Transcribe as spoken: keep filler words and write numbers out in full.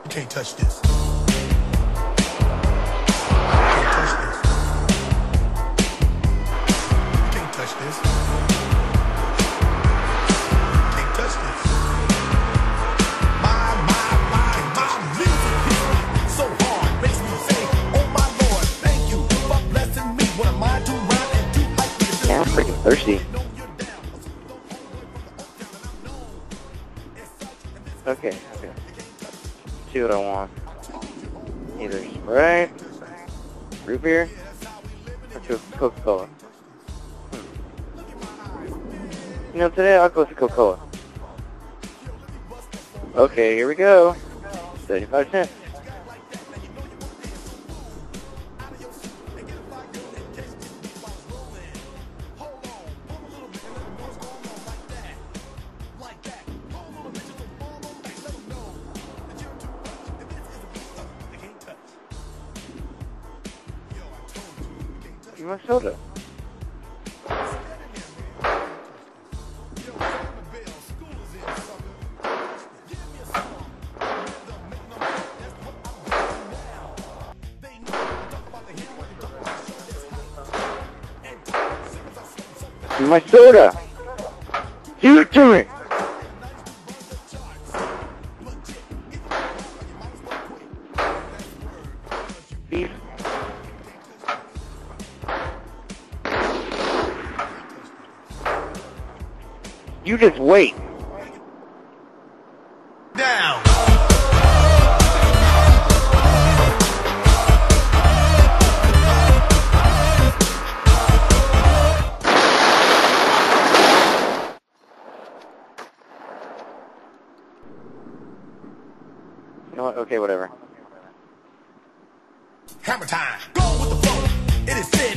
You can't touch this. You can't touch this. You can't touch this. You can't touch this. My, my, my, my music hits me so hard, makes me say, oh my Lord, thank you for blessing me. What am I to rhyme and do like this? Yeah, I'm freaking thirsty. Okay, okay. Let's see what I want. Either Sprite, root beer, or Coca-Cola. Hmm. You know, today I'll go with Coca-Cola. Okay, here we go. seventy-five cents. My soda. My soda. Give it to me. Beef. You just wait. Down. You know what? Okay, whatever. Hammer time. Go with the flow. It is said.